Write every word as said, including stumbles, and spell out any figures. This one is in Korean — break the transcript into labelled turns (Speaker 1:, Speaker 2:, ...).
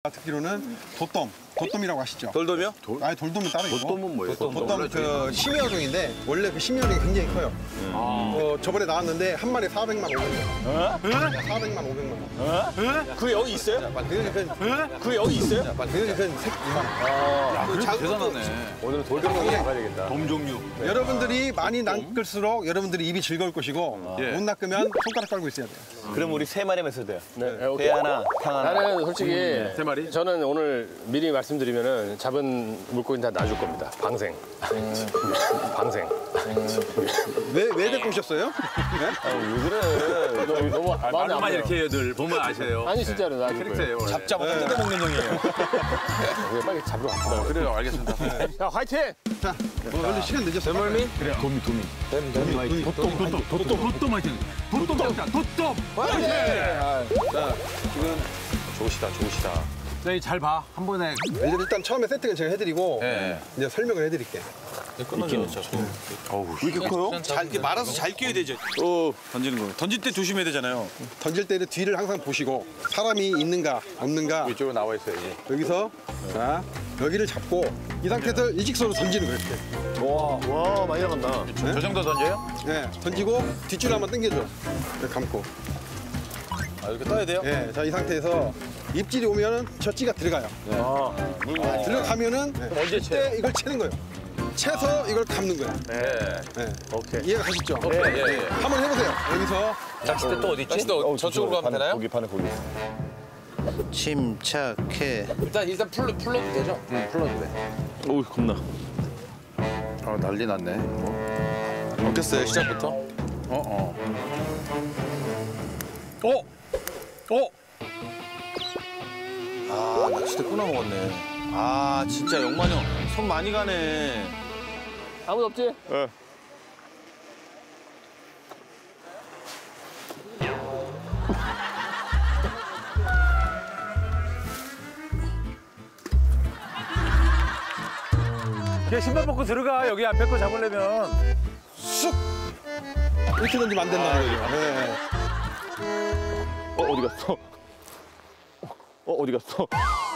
Speaker 1: 듣기로는 도돔, 도돔이라고 아시죠?
Speaker 2: 돌돔이요?
Speaker 1: 아니 돌돔은 따로 있고.
Speaker 2: 도돔은 뭐예요?
Speaker 1: 도돔 그 심해어종인데 원래 그 심해어종이 굉장히 커요. 음. 어, 저번에 나왔는데 한 마리 사백만, 오백만 원. 어? 사백만, 오백만 원.
Speaker 2: 그게 여기 있어요? 그게 여기 있어요?
Speaker 1: 그게 그 색 이만 원.
Speaker 2: 아, 대단하네.
Speaker 3: 오늘은 돌돔 가야 되겠다.
Speaker 2: 돔 종류.
Speaker 1: 네. 여러분들이 많이 낚을수록 여러분들이 입이 즐거울 것이고
Speaker 2: 예.
Speaker 1: 못 낚으면 손가락 깔고 있어야 돼요.
Speaker 2: 그럼 우리 세 마리만 써도 돼요?
Speaker 3: 네,
Speaker 2: 배
Speaker 3: 오케이.
Speaker 2: 하나, 탕 하나.
Speaker 3: 나는 솔직히
Speaker 2: 세 마리?
Speaker 3: 저는 오늘 미리 말씀드리면은 잡은 물고기 다 놔줄 겁니다. 방생. 방생.
Speaker 1: 왜, 왜 데리고 오셨어요? 네?
Speaker 3: 아, 왜 그래? 너무, 너무 마음이
Speaker 4: 말로만
Speaker 3: 아파요.
Speaker 4: 이렇게 해요, 늘 보면 아세요.
Speaker 3: 아니 진짜로 놔줄 거예요.
Speaker 4: 캐릭터예요, 원래.
Speaker 2: 잡자마자 뜯어먹는 형이에요.
Speaker 3: 그냥 빨리 잡으러 갑시다.
Speaker 4: 그래요, 알겠습니다.
Speaker 3: 야, 화이팅!
Speaker 1: 자, 뭐 원래 시간 늦었어요.
Speaker 3: 대멀미?
Speaker 4: 그래요. 도미, 도미. 도미 화이팅. 도돔, 도돔, 도돔, 도돔 화이팅. 도돔 잡자, 도돔 화이팅!
Speaker 2: 자, 지금 좋으시다, 좋으시다.
Speaker 4: 저희 잘 봐, 한 번에.
Speaker 1: 일단 처음에 세팅은 제가 해드리고
Speaker 4: 네.
Speaker 1: 이제 설명을 해드릴게요.
Speaker 2: 끊어져. 어우, 왜 이렇게 커요? 잘, 이렇게 말아서 잘 끼워야 되죠. 어, 던지는 거. 던질 때 조심해야 되잖아요.
Speaker 1: 던질 때는 뒤를 항상 보시고 사람이 있는가 없는가
Speaker 2: 이쪽으로 나와 있어야지.
Speaker 1: 여기서 자 여기를 잡고 이 상태에서 일직선으로 던지는 거예요. 이렇게.
Speaker 3: 와, 와, 많이 나간다.
Speaker 2: 네? 저 정도 던져요?
Speaker 1: 네, 던지고 뒷줄 한번 당겨줘. 이렇게 감고.
Speaker 2: 아, 이렇게 떠야 돼요?
Speaker 1: 네, 자 이 상태에서 입질이 오면은 저 찌가 들어가요.
Speaker 3: 아,
Speaker 1: 아, 들어가면은
Speaker 2: 언제
Speaker 1: 그때 이걸 채는 거예요. 채서 이걸 감는 거예요.
Speaker 2: 네.
Speaker 1: 네.
Speaker 3: 오케이.
Speaker 1: 이해가 가시죠?
Speaker 2: 예, 예.
Speaker 1: 한번 해보세요. 여기서
Speaker 2: 낚싯대 또 어디 있지? 낚싯대 저쪽으로 가면 되나요? 거기 판에 거기.
Speaker 5: 침착해.
Speaker 2: 일단 일단 풀러 풀러도 되죠? 응, 풀러도 돼.
Speaker 4: 오우, 겁나.
Speaker 2: 아, 난리 났네. 뭐. 어땠어요, 시작부터?
Speaker 4: 어, 어. 어? 어?
Speaker 2: 아, 낚싯대 끊어 먹었네. 아, 진짜 영만 형, 손 많이 가네.
Speaker 3: 아무도 없지?
Speaker 2: 네.
Speaker 4: 걔 신발 벗고 들어가, 여기 앞에 거 잡으려면.
Speaker 1: 쑥 이렇게 던지면 안 된다는 거죠. 네.
Speaker 2: 어, 어디 갔어? 어, 어디 갔어?